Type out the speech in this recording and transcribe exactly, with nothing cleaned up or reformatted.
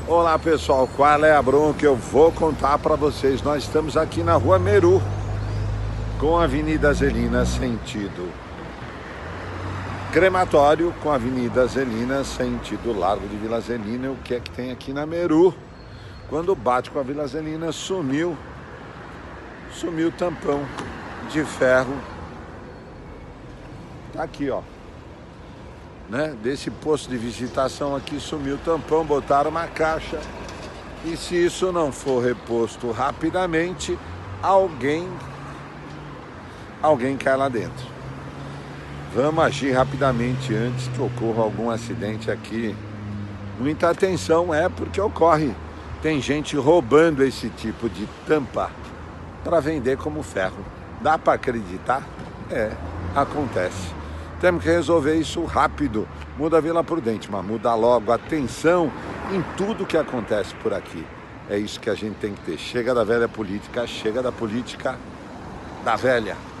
Olá pessoal, qual é a bronca? Eu vou contar para vocês. Nós estamos aqui na Rua Meru, com a Avenida Zelina sentido Crematório, com a Avenida Zelina sentido Largo de Vila Zelina. O que é que tem aqui na Meru? Quando bate com a Vila Zelina, sumiu, sumiu o tampão de ferro. Tá aqui, ó. Né? Desse posto de visitação aqui sumiu o tampão, botaram uma caixa e se isso não for reposto rapidamente, alguém alguém cai lá dentro. Vamos agir rapidamente antes que ocorra algum acidente aqui. Muita atenção, é porque ocorre. Tem gente roubando esse tipo de tampa para vender como ferro. Dá para acreditar? É, acontece. Temos que resolver isso rápido. Muda a Vila Prudente, mas muda logo. Atenção em tudo que acontece por aqui. É isso que a gente tem que ter. Chega da velha política, chega da política da velha.